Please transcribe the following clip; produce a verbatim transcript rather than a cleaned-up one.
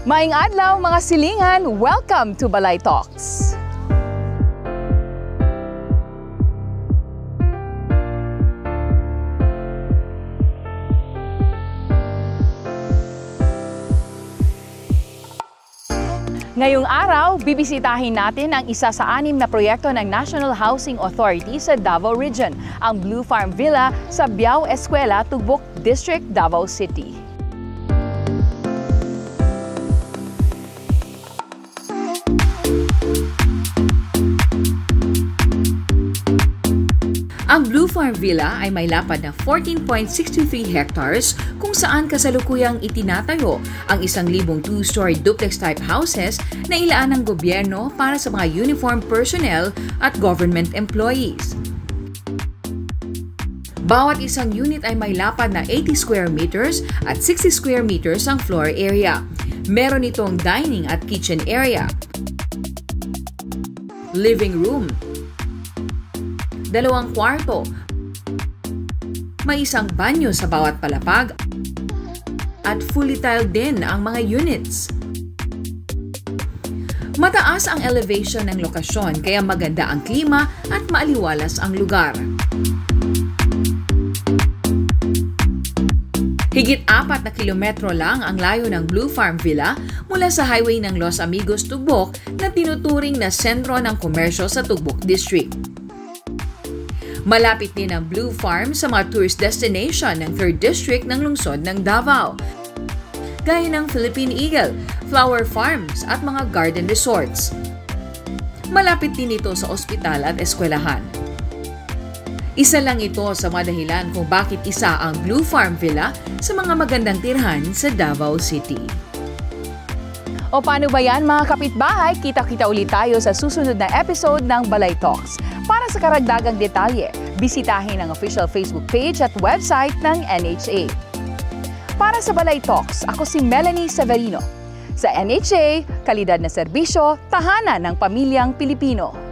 Maayong adlaw mga silingan, welcome to Balai Talks. Ngayong araw, bibisitahin natin ang isa sa anim na proyekto ng National Housing Authority sa Davao Region, ang Blue Farm Villa sa Biao Eskwela, Tugbok District, Davao City. Ang Blue Farm Villa ay may lapad na fourteen point six three hectares kung saan kasalukuyang itinatayo ang isang libong two-story duplex-type houses na ilaan ng gobyerno para sa mga uniformed personnel at government employees. Bawat isang unit ay may lapad na eighty square meters at sixty square meters ang floor area. Meron itong dining at kitchen area, living room, dalawang kwarto, may isang banyo sa bawat palapag, at fully tiled din ang mga units. Mataas ang elevation ng lokasyon kaya maganda ang klima at maaliwalas ang lugar. Higit apat na kilometro lang ang layo ng Blue Farm Villa mula sa highway ng Los Amigos, Tugbok na tinuturing na sentro ng komersyo sa Tugbok District. Malapit din ang Blue Farm sa mga tourist destination ng third District ng lungsod ng Davao, gaya ng Philippine Eagles, flower farms at mga garden resorts. Malapit din ito sa ospital at eskwelahan. Isa lang ito sa mga dahilan kung bakit isa ang Blue Farm Villa sa mga magandang tirhan sa Davao City. O paano ba yan mga kapitbahay? Kita-kita ulit tayo sa susunod na episode ng Balai Talks. Para sa karagdagang detalye, bisitahin ang official Facebook page at website ng N H A. Para sa Balai Talks, ako si Melanie Severino. Sa N H A, kalidad na serbisyo, tahanan ng pamilyang Pilipino.